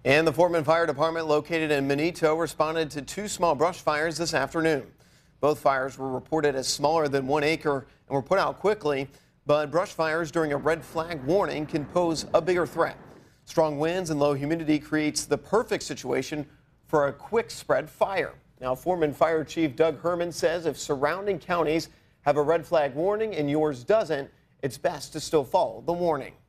And the Forman Fire Department located in Benito responded to two small brush fires this afternoon. Both fires were reported as smaller than 1 acre and were put out quickly, but brush fires during a red flag warning can pose a bigger threat. Strong winds and low humidity creates the perfect situation for a quick spread fire. Now, Forman Fire Chief Doug Herman says if surrounding counties have a red flag warning and yours doesn't, it's best to still follow the warning.